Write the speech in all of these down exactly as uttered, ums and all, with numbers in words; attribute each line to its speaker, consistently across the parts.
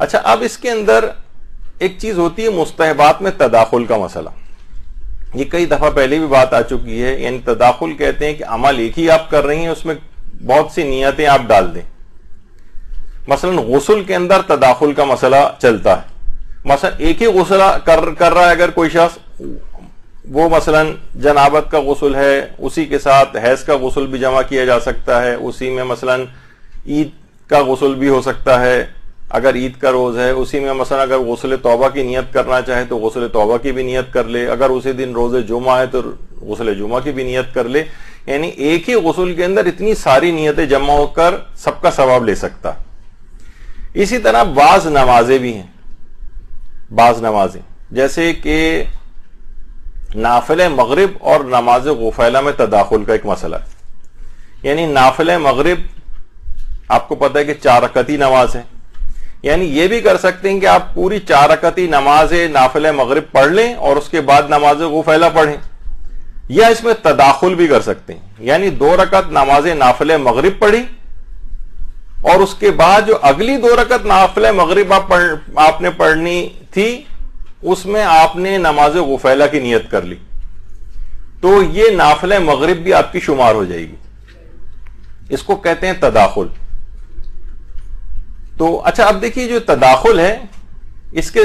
Speaker 1: اچھا اب اس کے اندر ایک چیز ہوتی ہے مستحبات میں تداخل کا مسئلہ. یہ کئی دفعہ پہلے بھی بات آ چکی ہے. یعنی تداخل کہتے ہیں کہ عمل ایک ہی آپ کر رہی ہیں, اس میں بہت سی نیتیں آپ ڈال دیں. مثلا غسل کے اندر تداخل کا مسئلہ چلتا ہے. مثلا ایک ہی غسل کر کر رہا ہے اگر کوئی شخص, وہ مثلا جنابت کا غسل ہے, اسی کے ساتھ حیض کا غسل بھی جمع کیا جا سکتا ہے, اسی میں مثلا عید کا غسل بھی ہو سکتا ہے اگر عید کا روز ہے, اسی میں مثلا اگر غسل توبہ کی نیت کرنا چاہے تو غسل توبہ کی بھی نیت کر لے, اگر اسی دن روز جمعہ ہے تو غسل جمعہ کی بھی نیت کر لے. یعنی ایک ہی غسل کے اندر اتنی ساری نیتیں جمع ہو کر سب کا ثواب لے سکتا. اسی طرح بعض نمازیں بھی ہیں, بعض نمازیں جیسے کہ نافل مغرب اور نماز غفیلہ میں تداخل کا ایک مسئلہ ہے. یعنی نافل مغرب آپ کو پتہ ہے کہ چار رکعتی نماز ہے, یعنی یہ بھی کر سکتے ہیں کہ آپ پوری چار رکعتی نماز نافل مغرب پڑھ لیں اور اس کے بعد نماز غفیلہ پڑھیں, یا اس میں تداخل بھی کر سکتے ہیں. یعنی دو رکعت نماز نافل مغرب پڑھی اور اس کے بعد جو اگلی دو رکعت نافل مغرب آپ پڑھ, آپ نے پڑھنی تھی اس میں آپ نے نماز غفیلہ کی نیت کر لی, تو یہ نافل مغرب بھی آپ کی شمار ہو جائے گی. اس کو کہتے ہیں تداخل. تو اچھا اب دیکھیے جو تداخل ہے اس کے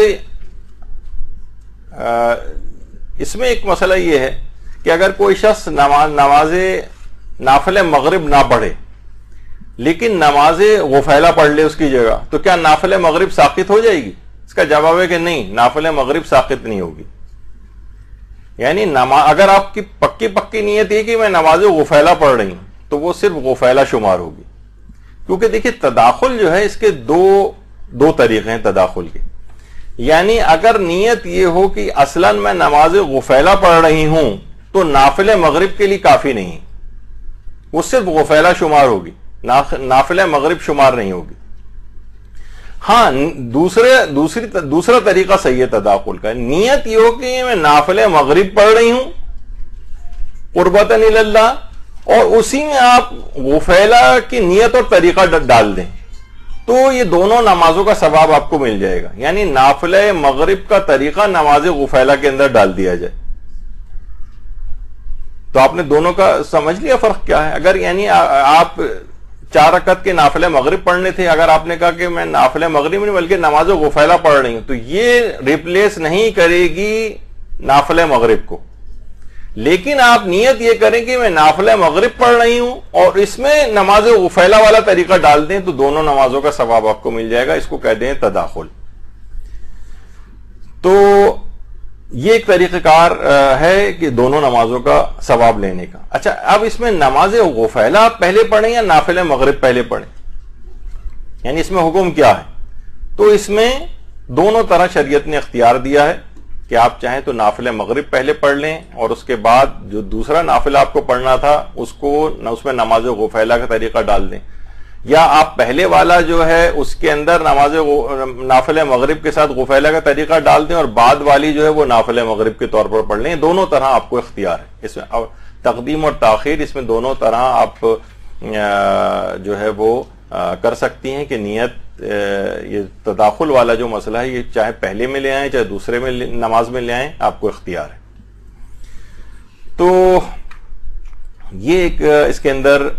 Speaker 1: آ, اس میں ایک مسئلہ یہ ہے کہ اگر کوئی شخص نماز نماز نافل مغرب نہ پڑھے لیکن نماز غفیلہ پڑھ لے اس کی جگہ, تو کیا نافل مغرب ساقط ہو جائے گی؟ اس کا جواب ہے کہ نہیں, نافل مغرب ساقط نہیں ہوگی. یعنی نماز اگر آپ کی پکی پکی نیت ہے کہ میں نماز غفیلہ پڑھ رہی ہوں تو وہ صرف غفیلہ شمار ہوگی. کیونکہ دیکھیے تداخل جو ہے اس کے دو دو طریقے ہیں تداخل کے. یعنی اگر نیت یہ ہو کہ اصلاً میں نماز غفیلہ پڑھ رہی ہوں تو نافل مغرب کے لیے کافی نہیں, وہ صرف غفیلہ شمار ہوگی, نافل مغرب شمار نہیں ہوگی. ہاں دوسرے دوسری دوسرا طریقہ صحیح ہے تداخل کا. نیت یہ ہو کہ میں نافل مغرب پڑھ رہی ہوں قربتاً اللہ, اور اسی میں آپ غفیلہ کی نیت اور طریقہ ڈال دیں تو یہ دونوں نمازوں کا ثواب آپ کو مل جائے گا. یعنی نافل مغرب کا طریقہ نماز غفیلہ کے اندر ڈال دیا جائے. تو آپ نے دونوں کا سمجھ لیا فرق کیا ہے. اگر یعنی آپ چار رکعت کے نافل مغرب پڑھنے تھے, اگر آپ نے کہا کہ میں نافل مغرب نہیں بلکہ نماز غفیلہ پڑھ رہی ہوں, تو یہ ریپلیس نہیں کرے گی نافل مغرب کو. لیکن آپ نیت یہ کریں کہ میں نافل مغرب پڑھ رہی ہوں اور اس میں نماز غفیلہ والا طریقہ ڈال دیں تو دونوں نمازوں کا ثواب آپ کو مل جائے گا. اس کو کہتے ہیں تداخل. تو یہ ایک طریقہ کار ہے کہ دونوں نمازوں کا ثواب لینے کا. اچھا اب اس میں نماز غفیلہ آپ پہلے پڑھیں یا نافل مغرب پہلے پڑھیں, یعنی اس میں حکم کیا ہے؟ تو اس میں دونوں طرح شریعت نے اختیار دیا ہے کہ آپ چاہیں تو نافل مغرب پہلے پڑھ لیں اور اس کے بعد جو دوسرا نافلہ آپ کو پڑھنا تھا اس کو اس میں نماز غفیلہ کا طریقہ ڈال دیں, یا آپ پہلے والا جو ہے اس کے اندر نماز نافل مغرب کے ساتھ غفیلہ کا طریقہ ڈال دیں اور بعد والی جو ہے وہ نافل مغرب کے طور پر پڑھ لیں. دونوں طرح آپ کو اختیار ہے اس میں, تقدیم اور تاخیر اس میں دونوں طرح آپ جو ہے وہ کر سکتی ہیں کہ نیت یہ تداخل والا جو مسئلہ ہے یہ چاہے پہلے میں لے آئیں چاہے دوسرے میں نماز میں لے آئیں, آپ کو اختیار ہے. تو یہ ایک اس کے اندر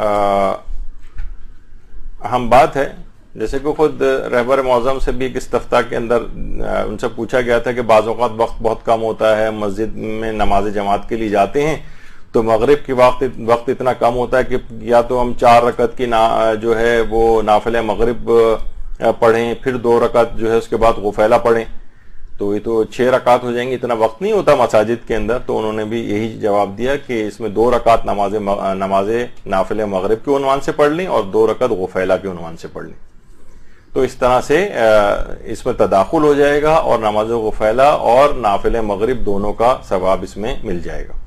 Speaker 1: اہم بات ہے. جیسے کہ خود رہبر معظم سے بھی ایک استفتاء کے اندر ان سے پوچھا گیا تھا کہ بعض اوقات وقت بہت کم ہوتا ہے, مسجد میں نماز جماعت کے لیے جاتے ہیں تو مغرب کے وقت وقت اتنا کم ہوتا ہے کہ یا تو ہم چار رکعت کی جو ہے وہ نافل مغرب پڑھیں پھر دو رکعت جو ہے اس کے بعد غفیلہ پڑھیں, تو یہ تو چھ رکعت ہو جائیں گی, اتنا وقت نہیں ہوتا مساجد کے اندر. تو انہوں نے بھی یہی جواب دیا کہ اس میں دو رکعت نماز نماز نافل مغرب کے عنوان سے پڑھ لیں اور دو رکعت غفیلہ کے عنوان سے پڑھ لیں. تو اس طرح سے اس میں تداخل ہو جائے گا اور نماز غفیلہ اور نافل مغرب دونوں کا ثواب اس میں مل جائے گا.